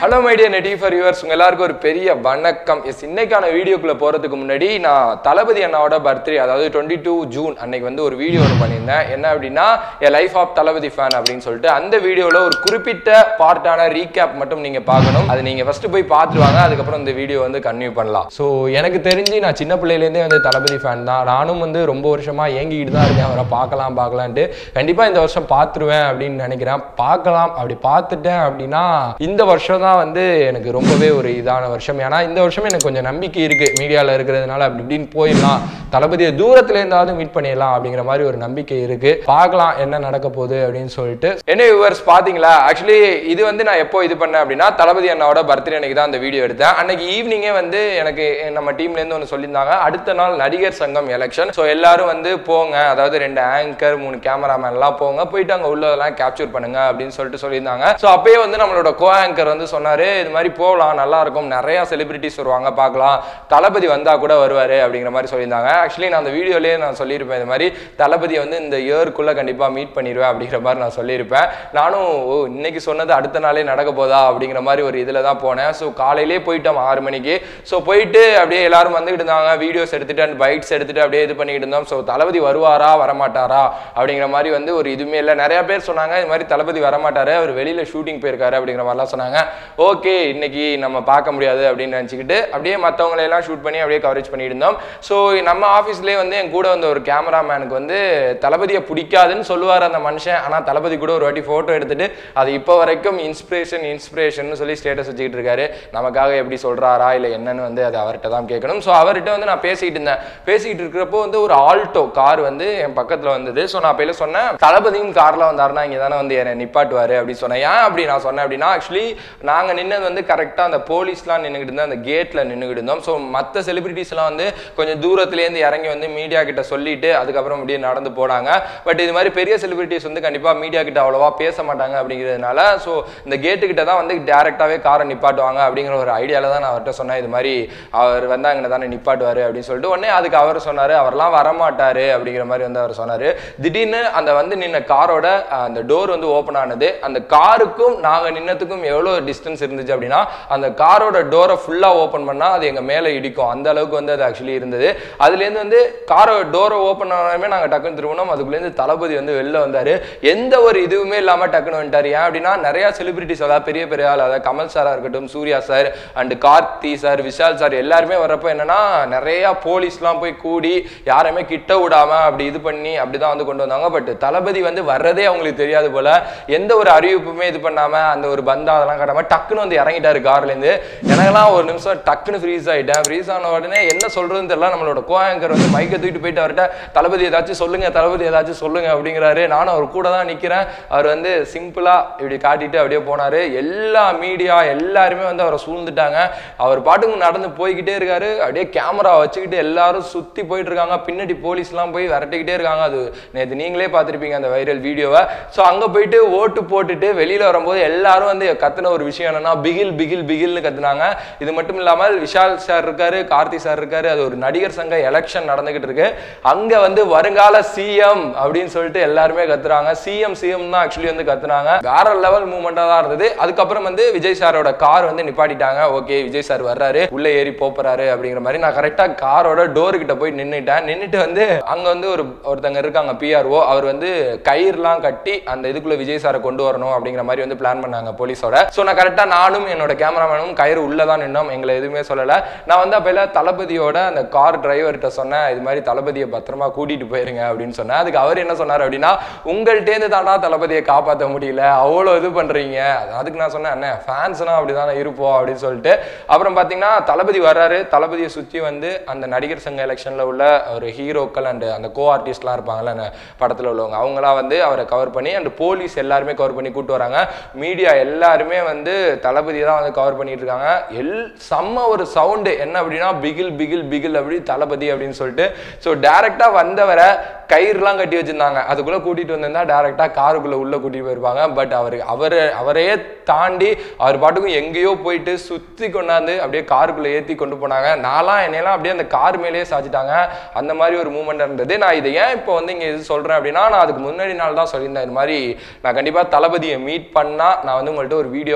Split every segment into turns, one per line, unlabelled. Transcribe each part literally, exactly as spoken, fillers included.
Hello my dear Nettv four u viewers, உங்க எல்லாருக்கும் ஒரு பெரிய வணக்கம். எஸ் இன்னைக்கான வீடியோக்குள்ள போறதுக்கு முன்னாடி நான் தலபதி அண்ணாவோட பர்த்டே அதாவது twenty-two June அன்னைக்கு வந்து ஒரு வீடியோ ஒன்று பண்ணியிருந்தேன். என்ன அப்படின்னா a life of Thalapathy fan அப்படின்னு சொல்லிட்டு அந்த வீடியோவில் ஒரு குறிப்பிட்ட பார்ட்டான ரீகேப் மட்டும் நீங்கள் பார்க்கணும். அது நீங்கள் ஃபஸ்ட்டு போய் பார்த்துருவாங்க, அதுக்கப்புறம் இந்த வீடியோ வந்து கன்டினியூ பண்ணலாம். ஸோ எனக்கு தெரிஞ்சு நான் சின்ன பிள்ளையிலேருந்தே வந்து தலபதி ஃபேன் தான். நானும் வந்து ரொம்ப வருஷமாக ஏங்கிக்கிட்டு தான் இருக்கேன் அவரை பார்க்கலாம் பார்க்கலான்ட்டு. கண்டிப்பாக இந்த வருஷம் பார்த்துருவேன் அப்படின்னு நினைக்கிறேன். பார்க்கலாம், அப்படி பார்த்துட்டேன் அப்படின்னா இந்த வருஷம் தான் வந்து எனக்கு ரொம்பவே ஒரு இதான வருஷம். ஏன்னா இந்த வருஷம் எனக்கு கொஞ்சம் நம்பிக்கை இருக்கு, மீடியாவில் இருக்கிறதுனால அப்படி இப்படின்னு போயிடலாம், தளபதியை தூரத்துல இருந்தாவது மீட் பண்ணிடலாம் அப்படிங்கிற மாதிரி ஒரு நம்பிக்கை இருக்கு. பார்க்கலாம் என்ன நடக்க போகுது அப்படின்னு சொல்லிட்டு. என்ன வியூவர்ஸ் பாத்தீங்களா, ஆக்சுவலி இது வந்து நான் எப்போ இது பண்ணேன் அப்படின்னா தளபதி அண்ணாவோட பர்த்டே அன்னைக்கு தான் அந்த வீடியோ எடுத்தேன். அன்னைக்கு ஈவினிங்கே வந்து எனக்கு நம்ம டீம்ல இருந்து ஒன்று சொல்லியிருந்தாங்க, அடுத்த நாள் நடிகர் சங்கம் எலெக்ஷன், ஸோ எல்லாரும் வந்து போங்க, அதாவது ரெண்டு ஆங்கர் மூணு கேமராமேன் எல்லாம் போங்க, போயிட்டு அங்கே உள்ளதெல்லாம் கேப்சர் பண்ணுங்க அப்படின்னு சொல்லிட்டு சொல்லியிருந்தாங்க. ஸோ அப்பயே வந்து நம்மளோட கோ ஆங்கர் வந்து சொன்னாரு, இது மாதிரி போகலாம் நல்லா இருக்கும், நிறைய செலிபிரிட்டிஸ் வருவாங்க பார்க்கலாம், தளபதி வந்தா கூட வருவாரு அப்படிங்கிற மாதிரி சொல்லியிருந்தாங்க. ஆக்சுவலி நான் அந்த வீடியோலேயே நான் சொல்லியிருப்பேன், இது மாதிரி தளபதியை வந்து இந்த இயர்க்குள்ள கண்டிப்பா மீட் பண்ணிடுவேன் அப்படிங்கிற மாதிரி நான் சொல்லியிருப்பேன். நானும் ஓ இன்னைக்கு சொன்னது அடுத்த நாளே நடக்க போதா அப்படிங்கிற மாதிரி ஒரு இதில் தான் போனேன். ஸோ காலையிலேயே போயிட்டோம் ஆறு மணிக்கு. ஸோ போயிட்டு அப்படியே எல்லாரும் வந்துகிட்டு இருந்தாங்க, வீடியோஸ் எடுத்துட்டு அண்ட் பைட்ஸ் எடுத்துட்டு அப்படியே இது பண்ணிக்கிட்டு இருந்தோம். ஸோ தளபதி வருவாரா வரமாட்டாரா அப்படிங்கிற மாதிரி வந்து ஒரு இதுவுமே இல்லை. நிறைய பேர் சொன்னாங்க இது மாதிரி தளபதி வரமாட்டாரு, அவர் வெளியில ஷூட்டிங் போயிருக்காரு அப்படிங்கிற மாதிரிலாம் சொன்னாங்க. ஓகே இன்னைக்கு நம்ம பார்க்க முடியாது அப்படின்னு நினச்சிக்கிட்டு அப்படியே மற்றவங்களையெல்லாம் ஷூட் பண்ணி அப்படியே கவரேஜ் பண்ணிட்டு இருந்தோம். ஸோ நம்ம ஆஃபீஸ்லேயே வந்து என் கூட வந்து ஒரு கேமராமேனுக்கு வந்து தளபதியை பிடிக்காதுன்னு சொல்லுவார் அந்த மனுஷன். ஆனால் தளபதி கூட ஒரு வாட்டி ஃபோட்டோ எடுத்துட்டு அது இப்போ வரைக்கும் இன்ஸ்பிரேஷன் இன்ஸ்பிரேஷன் சொல்லி ஸ்டேட்டஸ் வச்சுக்கிட்டு இருக்காரு. நமக்காக எப்படி சொல்கிறாரா இல்லை என்னன்னு வந்து அது அவர்கிட்ட தான் கேட்கணும். ஸோ அவர்கிட்ட வந்து நான் பேசிக்கிட்டு இருந்தேன். பேசிக்கிட்டு இருக்கிறப்போ வந்து ஒரு ஆல்டோ கார் வந்து என் பக்கத்தில் வந்தது. ஸோ நான் அப்போ சொன்னேன், தளபதியும் காரில் வந்தாருன்னா இங்கே தானே வந்து என்னை நிப்பாட்டுவார் அப்படின்னு சொன்னேன். ஏன் அப்படி நான் சொன்னேன் அப்படின்னா, ஆக்சுவலி நாங்கள் நின்னது வந்து கரெக்டாக அந்த போலீஸ்லாம் நின்றுக்கிட்டு இருந்தோம், அந்த கேட்டில் நின்றுக்கிட்டு இருந்தோம். ஸோ மற்ற செலிபிரிட்டிஸ்லாம் வந்து கொஞ்சம் தூரத்துலேருந்து இறங்கி வந்து மீடியா கிட்ட சொல்லிட்டு அதுக்கப்புறம் அப்படியே நடந்து போனாங்க. பட் இது மாதிரி பெரிய செலிபிரிட்டிஸ் வந்து கண்டிப்பாக மீடியா கிட்ட அவ்வளோவா பேச மாட்டாங்க அப்படிங்கிறதுனால ஸோ இந்த கேட்டு கிட்ட தான் வந்து டேரெக்டாகவே காரை நிப்பாட்டுவாங்க அப்படிங்கிற ஒரு ஐடியாவில் தான் நான் அவர்கிட்ட சொன்னேன், இது மாதிரி அவர் வந்து அங்கே தானே நிப்பாட்டுவார் அப்படின்னு சொல்லிட்டு. உடனே அதுக்கு அவர் சொன்னார் அவர்லாம் வரமாட்டார் அப்படிங்கிற மாதிரி வந்து அவர் சொன்னார். திடீர்னு அந்த வந்து நின்ன காரோட அந்த டோர் வந்து ஓப்பன் ஆனது. அந்த காருக்கும் நாங்கள் நின்னதுக்கும் எவ்வளோ டிஸ்டன்ஸ் இருந்துச்சு அப்படின்னா, அந்த காரோட டோரை ஃபுல்லாக ஓப்பன் பண்ணால் அது எங்கள் மேலே இடிக்கும், அந்த அளவுக்கு வந்து அது ஆக்சுவலி இருந்தது. அதுலேருந்து வந்து காரை டோரை ஓப்பன் ஆனாலுமே நாங்கள் டக்குன்னு திரும்பினோம், அதுக்குள்ளேருந்து தளபதி வந்து வெளில வந்தார். எந்த ஒரு இதுவுமே இல்லாமல் டக்குன்னு வந்துட்டார். ஏன் அப்படின்னா நிறையா செலிபிரிட்டிஸ், அதாவது பெரிய பெரிய ஆள், அதாவது கமல் சாராக இருக்கட்டும், Suriya sir and Karthi sir, Vishal sir எல்லாருமே வர்றப்போ என்னன்னா நிறையா போலீஸ்லாம் போய் கூடி யாரையுமே கிட்ட விடாமல் அப்படி இது பண்ணி அப்படி தான் வந்து கொண்டு வந்தாங்க. பட் தளபதி வந்து வர்றதே அவங்களுக்கு தெரியாது போல, எந்த ஒரு அறிவிப்புமே இது பண்ணாமல் அந்த ஒரு பந்தா அதெல்லாம் காட்டாமல் டக்குன்னு வந்து இறங்கிட்டாரு கார்லேருந்து. எனக்கெல்லாம் ஒரு நிமிஷம் டக்குன்னு ஃப்ரீஸ் ஆகிட்டேன். ஃப்ரீஸ் ஆன உடனே என்ன சொல்றதுன்னு தெரியல. நம்மளோட கோ ஆங்கர் வந்து மைக்கை தூக்கிட்டு போயிட்டு அவர்கிட்ட தளபதி ஏதாச்சும் சொல்லுங்க, தளபதி ஏதாச்சும் சொல்லுங்க அப்படிங்கிறாரு. நானும் அவர் கூட தான் நிற்கிறேன். அவர் வந்து சிம்பிளா இப்படி காட்டிட்டு அப்படியே போனாரு. எல்லா மீடியா எல்லாருமே வந்து அவரை சூழ்ந்துட்டாங்க. அவர் பாட்டுக்கு நடந்து போய்கிட்டே இருக்காரு, அப்படியே கேமரா வச்சுக்கிட்டு எல்லாரும் சுத்தி போயிட்டு இருக்காங்க. பின்னாடி போலீஸ்லாம் போய் விரட்டிக்கிட்டே இருக்காங்க. அது நேற்று நீங்களே பார்த்துருப்பீங்க அந்த வைரல் வீடியோவை. ஸோ அங்கே போயிட்டு ஓட்டு போட்டுட்டு வெளியில வரும்போது எல்லாரும் வந்து கத்துன ஒரு விஷயம் என்னன்னா பிகில் பிகில் பிகில்னு கத்துனாங்க. இது மட்டும் இல்லாமல் விஷால் சார் இருக்காரு, கார்த்தி சார் இருக்காரு, அது ஒரு நடிகர் சங்க எலெக்ஷன் நடந்துகிட்டு இருக்கு. அங்க வந்து வருங்கால சிஎம் அப்படின்னு சொல்லிட்டு எல்லாருமே கத்துறாங்க. சிஎம் சிஎம் தான் ஆக்சுவலி வந்து கத்துனாங்க. வேற லெவல் மூவ்மெண்டா தான் இருந்தது. அதுக்கப்புறம் வந்து விஜய் சாரோட கார் வந்து நிப்பாட்டிட்டாங்க. ஓகே விஜய் சார் வர்றாரு, உள்ள ஏறி போறாரு அப்படிங்கிற மாதிரி நான் கரெக்டா காரோட டோர் கிட்ட போய் நின்னுட்டேன். நின்னுட்டு வந்து அங்க வந்து ஒரு ஒருத்தங்க இருக்காங்க பிஆர்ஓ, அவர் வந்து கயிறுலாம் கட்டி அந்த இதுக்குள்ள விஜய் சாரை கொண்டு வரணும் அப்படிங்கிற மாதிரி வந்து பிளான் பண்ணாங்க போலீஸோட. ஸோ நான் கரெக்டா நானும் என்னோட கேமராமேனும் கயிறு உள்ளதான் நின்னோம், எங்களை எதுவுமே சொல்லலை. நான் வந்து அப்போ தளபதியோட அந்த கார் டிரைவர்கிட்ட சொன்னேன், இது மாதிரி தளபதியை பத்திரமா கூட்டிட்டு போயிருங்க அப்படின்னு சொன்னேன். அதுக்கு அவர் என்ன சொன்னார் அப்படின்னா, உங்கள்கிட்டேருந்து தானா தளபதியை காப்பாற்ற முடியல, அவ்வளோ இது பண்றீங்க. அதுக்கு நான் சொன்னேன், அண்ணே ஃபேன்ஸ்னா அப்படிதானே இருப்போம் அப்படின்னு சொல்லிட்டு. அப்புறம் பார்த்தீங்கன்னா தளபதி வர்றாரு. தளபதியை சுற்றி வந்து அந்த நடிகர் சங்க எலெக்ஷன்ல உள்ள ஒரு ஹீரோக்கள் அண்ட் அந்த கோ ஆர்டிஸ்ட்லாம் இருப்பாங்கல்ல படத்தில் உள்ளவங்க, அவங்களாம் வந்து அவரை கவர் பண்ணி அண்ட் போலீஸ் எல்லாருமே கவர் பண்ணி கூட்டு வராங்க. மீடியா எல்லாருமே வந்து தளபதியை தான் வந்து கவர் பண்ணிட்டு இருக்காங்க. எல் செம்ம ஒரு சவுண்டு என்ன அப்படின்னா பிகில் பிகில் பிகில் அப்படி தளபதி அப்படின்னு சொல்லிட்டு. ஸோ டேரக்டா வந்தவரை கயிறுலாம் கட்டி வச்சிருந்தாங்க, அதுக்குள்ள கூட்டிட்டு வந்திருந்தா டேரக்டா காருக்குள்ள உள்ள கூட்டிட்டு போயிருப்பாங்க. பட் அவரு அவரு அவரையே தாண்டி அவர் பாட்டுக்கும் எங்கேயோ போயிட்டு சுத்தி கொண்டாந்து அப்படியே காருக்குள்ள ஏற்றி கொண்டு போனாங்க. நான்லாம் என்னையெல்லாம் அப்படியே அந்த கார் மேலேயே சாச்சிட்டாங்க. அந்த மாதிரி ஒரு மூமெண்ட் இருந்தது. நான் இதை ஏன் இப்போ வந்து இங்கே இது சொல்றேன் அப்படின்னா, நான் அதுக்கு முன்னாடி நாள் தான் சொல்லியிருந்தேன், இது மாதிரி நான் கண்டிப்பாக தளபதியை மீட் பண்ணா நான் வந்து உங்கள்கிட்ட ஒரு வீடியோவாகவே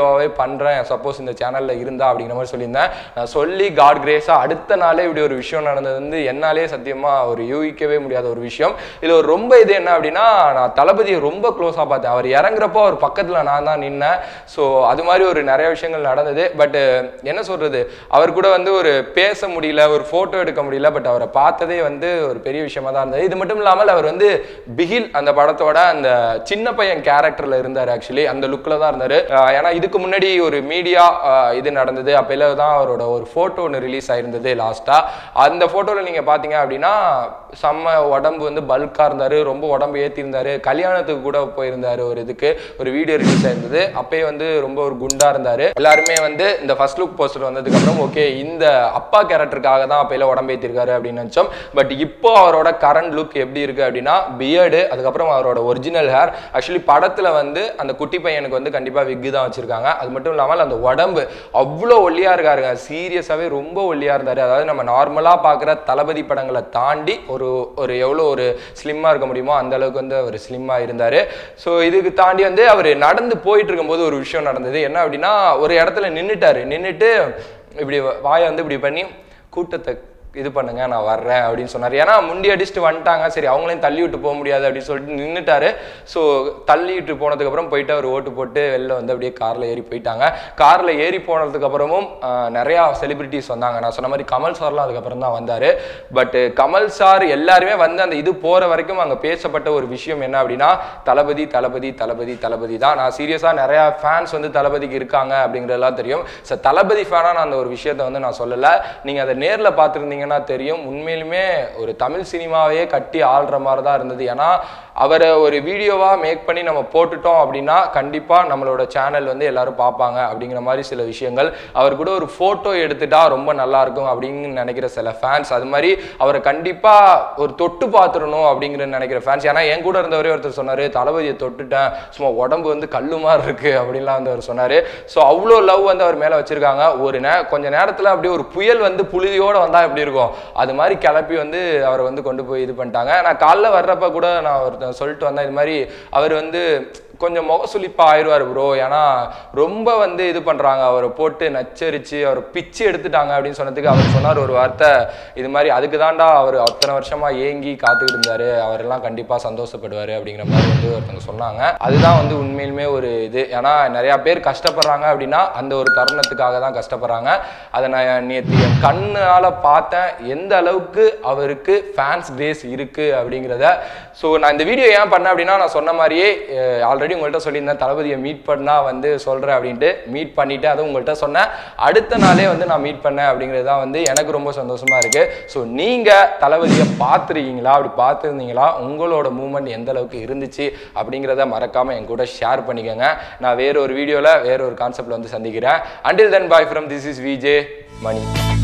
பண்றேன் சப்போஸ் இந்த சேனல்ல இருந்தா அப்படிங்கிற மாதிரி சொல்லியிருந்தேன். நான் சொல்லி காட் கிரேஸா அடுத்த நாளே இப்படி ஒரு விஷயம் நடந்தது வந்து என்னாலே சத்தியமா ஒரு யூகிக்கவே முடியாத ஒரு விஷயம். இதுல ஒரு ரொம்ப இது என்ன அப்படின்னா நான் தளபதியை ரொம்ப க்ளோஸா பார்த்தேன். அவர் இறங்குறப்போ அவர் பக்கத்துல நான் தான் நின்னேன். ஸோ அது மாதிரி ஒரு நிறைய விஷயங்கள் நடந்தது. பட் என்ன சொல்றது, அவர் கூட வந்து ஒரு பேச முடியல, ஒரு போட்டோ எடுக்க முடியல. பட் அவரை பார்த்ததே வந்து ஒரு பெரிய விஷயமா தான் இருந்தது. இது மட்டும் இல்லாமல் அவர் வந்து பிகில் அந்த படத்தோட அந்த சின்ன பையன் கேரக்டர்ல இருந்தார். ஆக்சுவலி அந்த லுக்ல தான் இருந்தாரு. ஏன்னா இதுக்கு முன்னாடி ஒரு மீடியா இது நடந்தது. அப்பல தான் அவரோட ஒரு போட்டோ ஒன்று ரிலீஸ் ஆயிருந்தது லாஸ்டா. அந்த போட்டோல நீங்க பாத்தீங்க அப்படின்னா செம்ம உடம்பு வந்து பல்கா இருந்தாரு, ரொம்ப உடம்பு ஏத்தி இருந்தாரு. கல்யாணத்துக்கு கூட போயிருந்தாரு, ஒரு இதுக்கு ஒரு வீடியோ ரிலீஸ் ஆயிருந்தது. அப்பயே வந்து ரொம்ப ஒரு குண்டா இருந்தாரு. எல்லாருமே வந்து இந்த ஃபர்ஸ்ட் லுக் போஸ்டர் வந்ததுக்கு அப்புறம் ஓகே இந்த அப்பா கேரக்டருக்காக தான் அப்பல உடம்பு ஏத்திருக்காரு அப்படின்னு நினைச்சோம். பட் இப்போ அவரோட கரண்ட் லுக் எப்படி இருக்கு அப்படின்னா பியர்டு, அதுக்கப்புறம் அவரோட ஒரிஜினல் ஹேர். ஆக்சுவலி படத்துல வந்து அந்த குட்டி பையனுக்கு வந்து கண்டிப்பா விக்கு தான் வச்சிருக்காங்க. அது மட்டும் இல்லாமல் அந்த உடம்பு அவ்வளோ ஒல்லியா இருக்காருங்க. சீரியஸாவே ரொம்ப ஒல்லியா இருந்தாரு. அதாவது நம்ம நார்மலா பாக்குற தளபதி படங்களை தாண்டி ஒரு ஒரு எவ்வளோ ஒரு ஸ்லிம்மா இருக்க முடியுமோ அந்த அளவுக்கு வந்து அவர் ஸ்லிம்மா இருந்தாரு. ஸோ இதுக்கு தாண்டி வந்து அவர் நடந்து போயிட்டு இருக்கும்போது ஒரு விஷயம் நடந்தது. என்ன அப்படின்னா ஒரு இடத்துல நின்றுட்டாரு. நின்றுட்டு இப்படி வாயை வந்து இப்படி பண்ணி கூட்டத்தை இது பண்ணுங்க நான் வர்றேன் அப்படின்னு சொன்னார். ஏன்னா முண்டி அடிச்சுட்டு வந்துட்டாங்க, சரி அவங்களையும் தள்ளி விட்டு போக முடியாது அப்படின்னு சொல்லிட்டு நின்றுட்டாரு. ஸோ தள்ளிட்டு போனதுக்கு அப்புறம் போயிட்டு அவர் ஓட்டு போட்டு வெளில வந்து அப்படியே கார்ல ஏறி போயிட்டாங்க. கார்ல ஏறி போனதுக்கு அப்புறமும் நிறைய செலிபிரிட்டிஸ் வந்தாங்க. நான் சொன்ன மாதிரி கமல் சார்லாம் அதுக்கப்புறம் தான் வந்தாரு. பட் கமல் சார் எல்லாருமே வந்து அந்த இது போற வரைக்கும் அங்கே பேசப்பட்ட ஒரு விஷயம் என்ன அப்படின்னா தளபதி தளபதி தளபதி தளபதி தான். நான் சீரியஸா நிறைய ஃபேன்ஸ் வந்து தளபதிக்கு இருக்காங்க அப்படிங்கிறதெல்லாம் தெரியும். ஸோ தளபதி ஃபேனா நான் அந்த ஒரு விஷயத்த வந்து நான் சொல்லலை. நீங்க அதை நேரில் பார்த்துருந்தீங்க தெரியும். உண்மையிலுமே ஒரு தமிழ் சினிமாவையே கட்டி ஆள்ற மாதிரி தான் இருந்தது. ஏன்னா அவரை ஒரு வீடியோவா மேக் பண்ணி நம்ம போட்டுட்டோம் அப்படின்னா கண்டிப்பா நம்மளோட சேனல் வந்து எல்லாரும் பார்ப்பாங்க அப்படிங்கிற மாதிரி சில விஷயங்கள். அவர் கூட ஒரு போட்டோ எடுத்துட்டா ரொம்ப நல்லா இருக்கும் அப்படின்னு நினைக்கிற சில ஃபேன்ஸ், அது மாதிரி அவரை கண்டிப்பா ஒரு தொட்டு பார்த்துடணும் அப்படிங்கிற நினைக்கிற ஃபேன்ஸ். ஏன்னா என் கூட இருந்தவரே ஒருத்தர் சொன்னாரு தளபதியை தொட்டுட்டேன், சும்மா உடம்பு வந்து கல்லு மாதிரி இருக்கு அப்படின்லாம் வந்து அவர் சொன்னாரு. ஸோ அவ்வளோ லவ் வந்து அவர் மேல வச்சிருக்காங்க. ஒரு நே கொஞ்ச நேரத்தில் அப்படியே ஒரு புயல் வந்து புழுதியோட வந்தா எப்படி இருக்கும் அது மாதிரி கிளப்பி வந்து அவரை வந்து கொண்டு போய் இது பண்ணிட்டாங்க. நான் காலைல வர்றப்ப கூட நான் ஒருத்தன் சொல்லிட்டு வந்தேன் இது மாதிரி அவர் வந்து கொஞ்சம் முகசுளிப்பா ஆயிடுவார் ப்ரோ. ஏன்னா ரொம்ப வந்து இது பண்றாங்க, அவரை போட்டு நச்சரிச்சு அவர் பிச்சு எடுத்துட்டாங்க அப்படின்னு சொன்னதுக்கு அவர் சொன்னார் ஒரு வார்த்தை, இது மாதிரி அதுக்கு தாண்டா அவர் அத்தனை வருஷமா ஏங்கி காத்துக்கிட்டு இருந்தாரு, அவரெல்லாம் கண்டிப்பா சந்தோஷப்படுவாரு அப்படிங்கிற மாதிரி வந்து ஒருத்தவங்க சொன்னாங்க. அதுதான் வந்து உண்மையிலுமே ஒரு இது. ஏன்னா நிறைய பேர் கஷ்டப்படுறாங்க அப்படின்னா அந்த ஒரு தருணத்துக்காக தான் கஷ்டப்படுறாங்க. அதை நான் நேற்று என் கண்ணால பார்த்தேன் எந்த அளவுக்கு அவருக்கு ஃபேன்ஸ் பேஸ் இருக்கு அப்படிங்கிறத. ஸோ நான் இந்த வீடியோ ஏன் பண்ணேன் அப்படின்னா நான் சொன்ன மாதிரியே ஆல்ரெடி உங்கள்கிட்ட சொல்லியிருந்தேன் தளபதியை மீட் பண்ணா வந்து சொல்றேன் அப்படின்ட்டு. மீட் பண்ணிட்டு அதுவும் உங்கள்கிட்ட சொன்னேன். அடுத்த நாளே வந்து நான் மீட் பண்ணேன் அப்படிங்கிறது தான் வந்து எனக்கு ரொம்ப சந்தோஷமா இருக்கு. ஸோ நீங்க தளபதியை பார்த்துருக்கீங்களா, அப்படி பார்த்துருந்தீங்களா, உங்களோட மூமெண்ட் எந்த அளவுக்கு இருந்துச்சு அப்படிங்கிறத மறக்காம என் கூட ஷேர் பண்ணிக்கோங்க. நான் வேற ஒரு வீடியோல வேற ஒரு கான்செப்ட்ல வந்து சந்திக்கிறேன். Until then, bye from this is Vijay Mani.